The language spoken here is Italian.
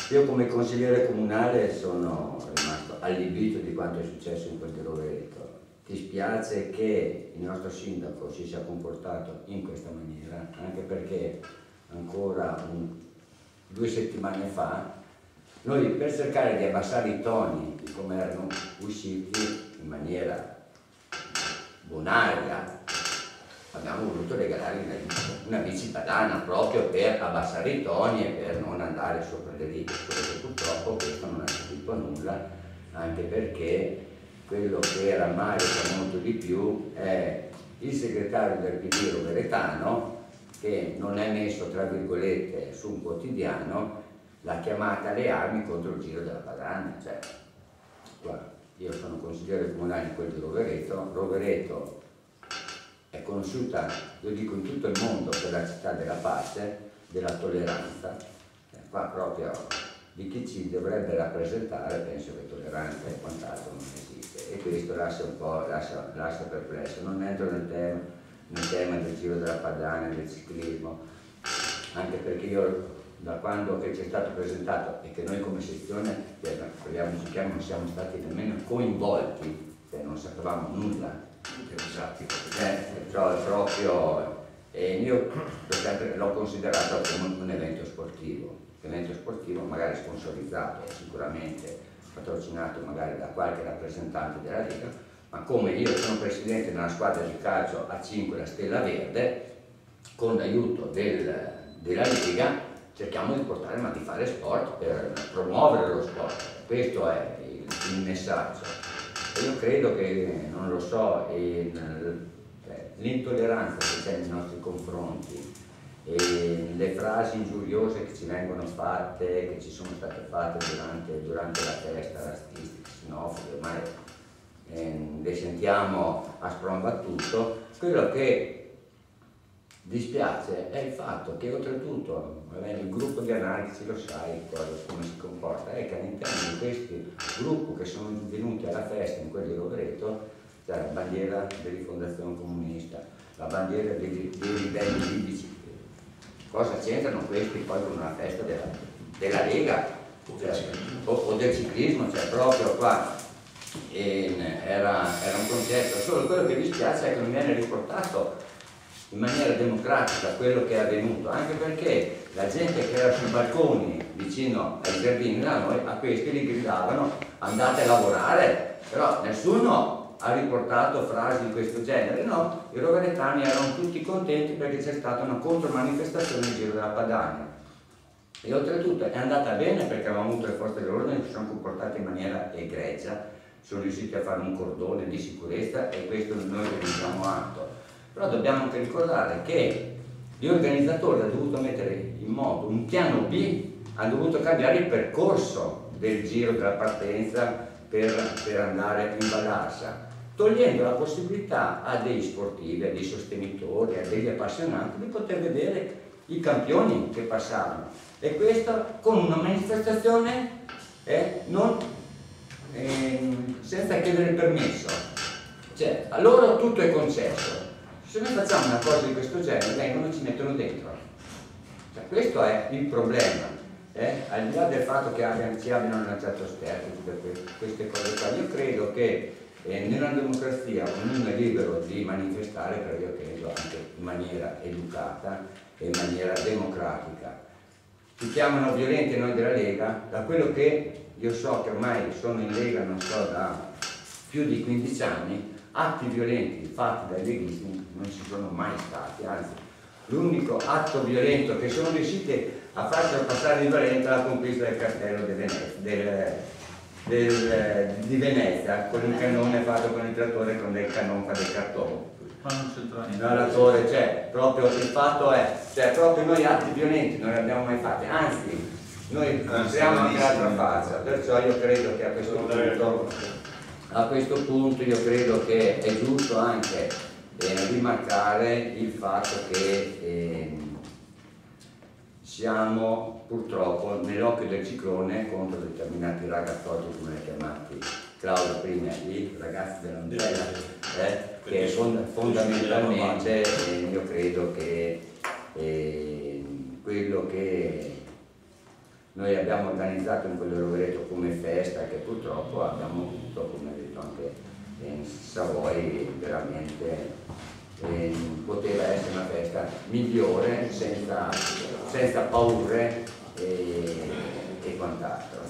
Io come consigliere comunale sono rimasto allibito di quanto è successo in quel di Rovereto. Ti spiace che il nostro sindaco si sia comportato in questa maniera, anche perché ancora 2 settimane fa noi, per cercare di abbassare i toni di come erano usciti in maniera bonaria, abbiamo voluto regalare una bici padana proprio per abbassare i toni e per non andare sopra le righe. Purtroppo questo non ha servito a nulla, anche perché quello che rammarica molto di più è il segretario del PD roveretano, che non è messo tra virgolette su un quotidiano la chiamata alle armi contro il Giro della Padania. Cioè, guarda, io sono consigliere comunale in quel di Rovereto. Rovereto è conosciuta, io dico, in tutto il mondo per la città della pace, della tolleranza. Qua proprio di chi ci dovrebbe rappresentare penso che tolleranza e quant'altro non esiste, e questo lascia un po' lascia perplesso. Non entro nel tema del Giro della Padania, del ciclismo, anche perché io da quando che ci è stato presentato e che noi come sezione, parliamo, non siamo stati nemmeno coinvolti, non sapevamo nulla. Proprio, io l'ho considerato come un evento sportivo magari sponsorizzato, sicuramente patrocinato magari da qualche rappresentante della Lega, ma come io sono presidente della squadra di calcio A5 la Stella Verde, con l'aiuto della Lega cerchiamo di portare, ma di fare sport per promuovere lo sport. Questo è il messaggio. E io credo che, non lo so, l'intolleranza che c'è nei nostri confronti, e le frasi ingiuriose che ci vengono fatte, che ci sono state fatte durante la festa, razzistiche, xenofobe, ormai le sentiamo a sprombattuto. Quello che dispiace è il fatto che oltretutto il gruppo di anarchici, lo sai come si comporta, è che all'interno di questi gruppi che sono venuti alla festa in quel di Rovereto c'è la bandiera della Rifondazione Comunista, la bandiera dei ribelli libici. Cosa c'entrano questi poi con una festa della Lega o del ciclismo? Cioè proprio qua era un concetto. Solo quello che dispiace è che non viene riportato in maniera democratica quello che è avvenuto, anche perché la gente che era sui balconi vicino ai giardini da noi, a questi li gridavano andate a lavorare, però nessuno ha riportato frasi di questo genere. No, i roveretani erano tutti contenti perché c'è stata una contromanifestazione nel Giro della Padania, e oltretutto è andata bene perché avevamo avuto le forze dell'ordine che si sono comportate in maniera egregia, sono riusciti a fare un cordone di sicurezza, e questo noi ne diamo atto. Però dobbiamo anche ricordare che gli organizzatori hanno dovuto mettere in moto un piano B, hanno dovuto cambiare il percorso del giro della partenza per andare in Vallarsa, togliendo la possibilità a dei sportivi, a dei sostenitori, a degli appassionati di poter vedere i campioni che passavano, e questo con una manifestazione senza chiedere il permesso. Cioè, a loro tutto è concesso. Se noi facciamo una cosa di questo genere, vengono e ci mettono dentro. Cioè, questo è il problema. Al di là del fatto che ci abbiano lanciato sterpi, tutte queste cose qua, io credo che nella democrazia ognuno è libero di manifestare, però io credo anche in maniera educata e in maniera democratica. Ci chiamano violenti noi della Lega, da quello che io so, che ormai sono in Lega, non so, da più di 15 anni, atti violenti fatti dai leghisti non ci sono mai stati, anzi l'unico atto violento che sono riusciti a farci passare di violento è la conquista del castello di Venezia, con il cannone fatto con il trattore, con del cannone fa del cartone. Ma non c'entra niente. No, l'attore, cioè, proprio il fatto è, cioè, proprio noi atti violenti non ne abbiamo mai fatti, anzi noi mostriamo anche l'altra faccia, perciò io credo che a questo punto io credo che è giusto anche rimarcare il fatto che siamo purtroppo nell'occhio del ciclone contro determinati ragazzotti, come li chiamati Claudio prima, i ragazzi dell'Andrea, che fondamentalmente io credo che quello che noi abbiamo organizzato in quell'Rovereto come festa, che purtroppo abbiamo avuto, come detto anche in Savoia, veramente poteva essere una festa migliore, senza paure e quant'altro.